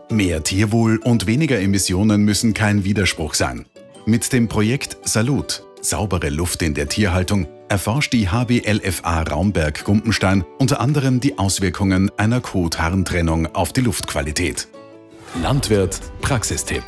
Mehr Tierwohl und weniger Emissionen müssen kein Widerspruch sein. Mit dem Projekt Salut – Saubere Luft in der Tierhaltung erforscht die HWLFA Raumberg-Gumpenstein unter anderem die Auswirkungen einer Kot-Harn-Trennung auf die Luftqualität. Landwirt Praxistipp.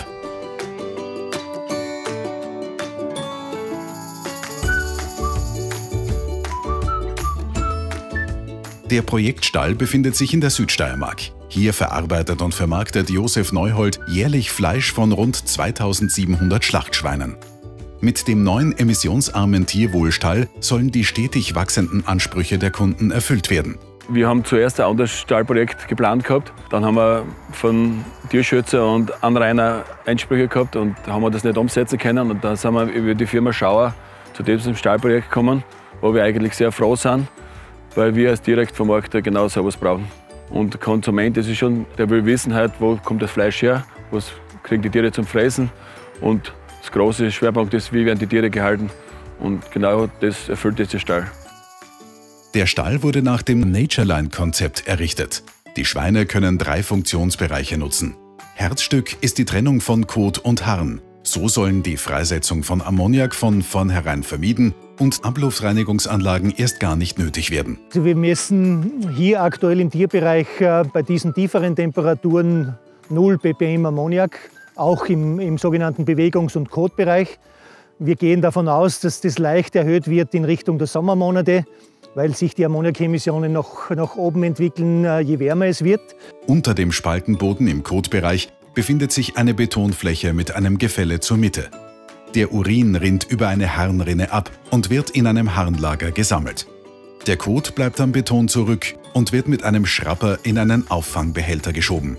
Der Projektstall befindet sich in der Südsteiermark. Hier verarbeitet und vermarktet Josef Neuhold jährlich Fleisch von rund 2700 Schlachtschweinen. Mit dem neuen emissionsarmen Tierwohlstall sollen die stetig wachsenden Ansprüche der Kunden erfüllt werden. Wir haben zuerst ein anderes Stallprojekt geplant gehabt. Dann haben wir von Tierschützer und Anrainer Einsprüche gehabt und haben wir das nicht umsetzen können. Und dann sind wir über die Firma Schauer zu diesem Stallprojekt gekommen, wo wir eigentlich sehr froh sind, weil wir als Direktvermarkter genau so etwas brauchen. Und der Konsument, das ist schon, der will wissen, halt, wo kommt das Fleisch her, was kriegen die Tiere zum Fressen. Und das große Schwerpunkt ist, wie werden die Tiere gehalten. Und genau das erfüllt dieser Stall. Der Stall wurde nach dem Natureline-Konzept errichtet. Die Schweine können 3 Funktionsbereiche nutzen. Herzstück ist die Trennung von Kot und Harn. So sollen die Freisetzung von Ammoniak von vornherein vermieden und Abluftreinigungsanlagen erst gar nicht nötig werden. Also wir messen hier aktuell im Tierbereich bei diesen tieferen Temperaturen 0 ppm Ammoniak, auch im sogenannten Bewegungs- und Kotbereich. Wir gehen davon aus, dass das leicht erhöht wird in Richtung der Sommermonate, weil sich die Ammoniakemissionen noch nach oben entwickeln, je wärmer es wird. Unter dem Spaltenboden im Kotbereich befindet sich eine Betonfläche mit einem Gefälle zur Mitte. Der Urin rinnt über eine Harnrinne ab und wird in einem Harnlager gesammelt. Der Kot bleibt am Beton zurück und wird mit einem Schrapper in einen Auffangbehälter geschoben.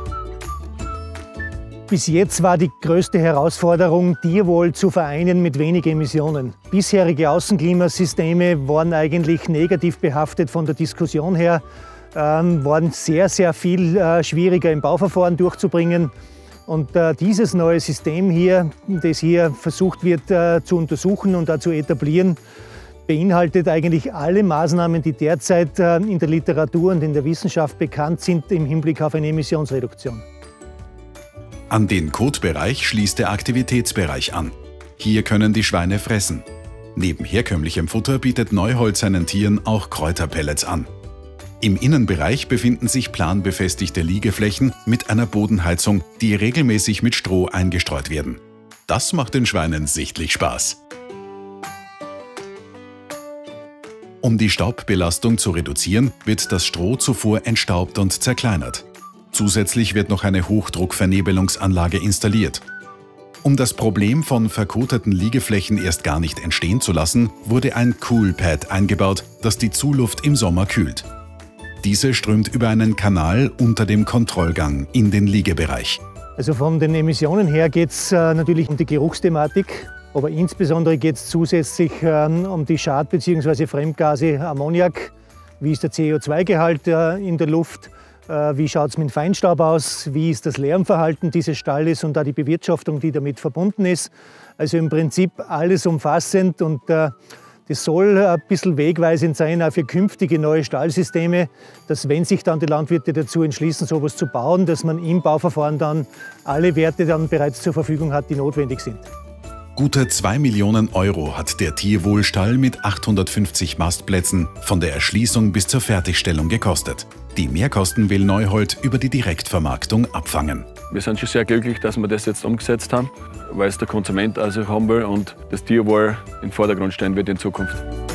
Bis jetzt war die größte Herausforderung, Tierwohl zu vereinen mit wenig Emissionen. Bisherige Außenklimasysteme waren eigentlich negativ behaftet von der Diskussion her, waren sehr viel schwieriger im Bauverfahren durchzubringen. Und dieses neue System hier, das hier versucht wird zu untersuchen und zu etablieren, beinhaltet eigentlich alle Maßnahmen, die derzeit in der Literatur und in der Wissenschaft bekannt sind im Hinblick auf eine Emissionsreduktion. An den Kotbereich schließt der Aktivitätsbereich an. Hier können die Schweine fressen. Neben herkömmlichem Futter bietet Neuhold seinen Tieren auch Kräuterpellets an. Im Innenbereich befinden sich planbefestigte Liegeflächen mit einer Bodenheizung, die regelmäßig mit Stroh eingestreut werden. Das macht den Schweinen sichtlich Spaß. Um die Staubbelastung zu reduzieren, wird das Stroh zuvor entstaubt und zerkleinert. Zusätzlich wird noch eine Hochdruckvernebelungsanlage installiert. Um das Problem von verkoteten Liegeflächen erst gar nicht entstehen zu lassen, wurde ein Coolpad eingebaut, das die Zuluft im Sommer kühlt. Diese strömt über einen Kanal unter dem Kontrollgang in den Liegebereich. Also von den Emissionen her geht es natürlich um die Geruchsthematik, aber insbesondere geht es zusätzlich um die Schad- bzw. Fremdgase Ammoniak. Wie ist der CO2-Gehalt in der Luft? Wie schaut es mit dem Feinstaub aus? Wie ist das Lärmverhalten dieses Stalles und auch die Bewirtschaftung, die damit verbunden ist? Also im Prinzip alles umfassend und das soll ein bisschen wegweisend sein auch für künftige neue Stallsysteme, dass wenn sich dann die Landwirte dazu entschließen, sowas zu bauen, dass man im Bauverfahren dann alle Werte dann bereits zur Verfügung hat, die notwendig sind. Gute 2 Millionen Euro hat der Tierwohlstall mit 850 Mastplätzen von der Erschließung bis zur Fertigstellung gekostet. Die Mehrkosten will Neuhold über die Direktvermarktung abfangen. Wir sind schon sehr glücklich, dass wir das jetzt umgesetzt haben, weil es der Konsument also haben will und das Tierwohl im Vordergrund stehen wird in Zukunft.